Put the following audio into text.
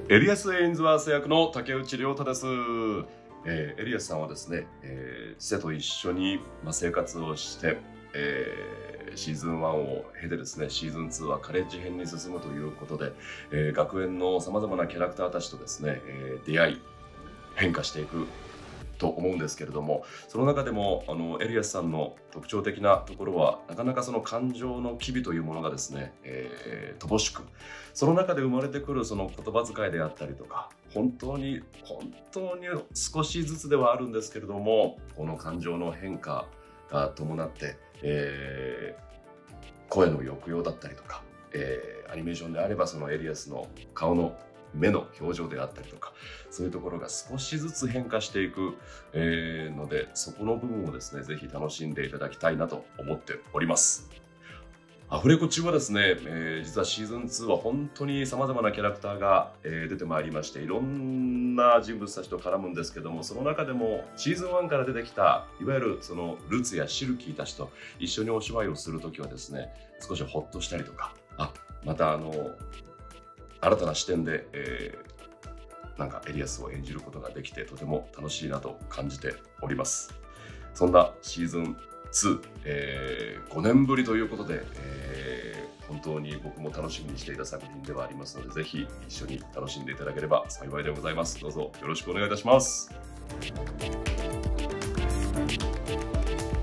エリアス・エインズワース役の竹内涼太です。エリアスさんはですね、シセと一緒に生活をして、シーズン1を経てですね、シーズン2はカレッジ編に進むということで、学園のさまざまなキャラクターたちとですね、出会い変化していくと思うんですけれども、その中でもエリアスさんの特徴的なところは、なかなかその感情の機微というものがですね、乏しく、その中で生まれてくるその言葉遣いであったりとか、本当に少しずつではあるんですけれども、この感情の変化が伴って、声の抑揚だったりとか、アニメーションであればそのエリアスの顔の目の表情であったりとか、そういうところが少しずつ変化していく、ので、そこの部分をですね、ぜひ楽しんでいただきたいなと思っております。アフレコ中はですね、実はシーズン2は本当に様々なキャラクターが、出てまいりまして、いろんな人物たちと絡むんですけども、その中でもシーズン1から出てきたいわゆるそのルツやシルキーたちと一緒にお芝居をするときはですね、少しホッとしたりとか、また新たな視点で、なんかエリアスを演じることができてとても楽しいなと感じております。そんなシーズン2、5年ぶりということで、本当に僕も楽しみにしていた作品ではありますので、ぜひ一緒に楽しんでいただければ幸いでございます。どうぞよろしくお願いいたします。